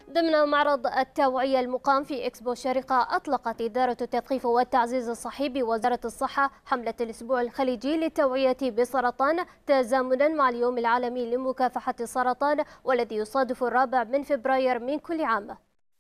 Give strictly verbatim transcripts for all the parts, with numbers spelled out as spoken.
ضمن معرض التوعية المقام في إكسبو شارقة، أطلقت إدارة التثقيف والتعزيز الصحي بوزارة الصحة حملة الأسبوع الخليجي للتوعية بالسرطان تزامنا مع اليوم العالمي لمكافحة السرطان، والذي يصادف الرابع من فبراير من كل عام.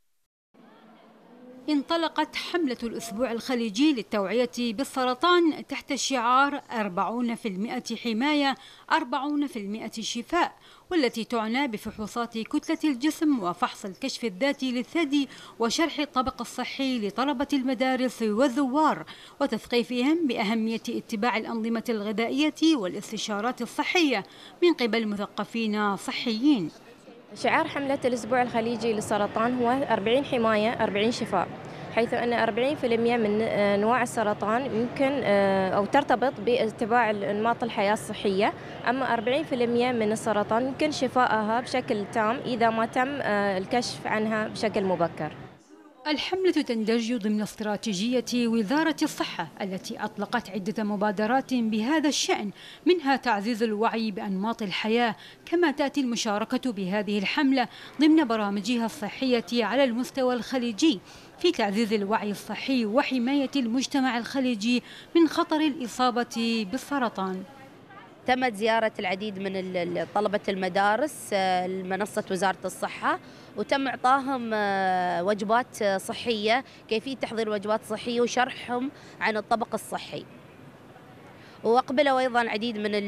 انطلقت حملة الأسبوع الخليجي للتوعية بالسرطان تحت شعار أربعون بالمئة حماية أربعون بالمئة شفاء، والتي تعنى بفحوصات كتلة الجسم وفحص الكشف الذاتي للثدي وشرح الطبق الصحي لطلبة المدارس والزوار، وتثقيفهم بأهمية اتباع الأنظمة الغذائية والاستشارات الصحية من قبل مثقفين صحيين. شعار حملة الأسبوع الخليجي للسرطان هو أربعين حماية أربعين شفاء، حيث أن أربعين بالمئة من أنواع السرطان يمكن أو ترتبط باتباع أنماط الحياة الصحية، أما أربعين بالمئة من السرطان يمكن شفائها بشكل تام إذا ما تم الكشف عنها بشكل مبكر. الحملة تندرج ضمن استراتيجية وزارة الصحة التي أطلقت عدة مبادرات بهذا الشأن، منها تعزيز الوعي بأنماط الحياة، كما تأتي المشاركة بهذه الحملة ضمن برامجها الصحية على المستوى الخليجي في تعزيز الوعي الصحي وحماية المجتمع الخليجي من خطر الإصابة بالسرطان. تمت زيارة العديد من طلبة المدارس لمنصة وزارة الصحة، وتم إعطاهم وجبات صحية، كيفية تحضير وجبات صحية وشرحهم عن الطبق الصحي. وأقبلوا أيضا العديد من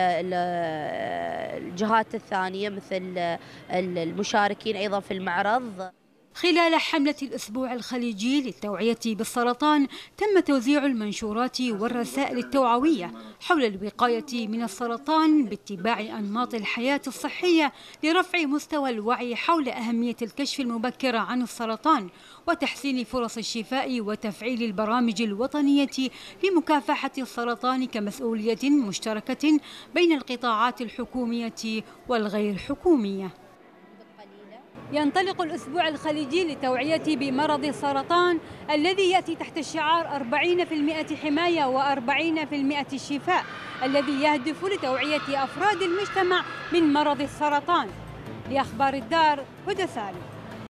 الجهات الثانية مثل المشاركين أيضا في المعرض. خلال حملة الأسبوع الخليجي للتوعية بالسرطان تم توزيع المنشورات والرسائل التوعوية حول الوقاية من السرطان باتباع أنماط الحياة الصحية لرفع مستوى الوعي حول أهمية الكشف المبكر عن السرطان وتحسين فرص الشفاء وتفعيل البرامج الوطنية لمكافحة السرطان كمسؤولية مشتركة بين القطاعات الحكومية والغير حكومية. ينطلق الأسبوع الخليجي للتوعية بمرض السرطان الذي يأتي تحت شعار أربعين بالمئة حماية وأربعين بالمئة شفاء، الذي يهدف لتوعية أفراد المجتمع من مرض السرطان. لأخبار الدار، هدى سالم.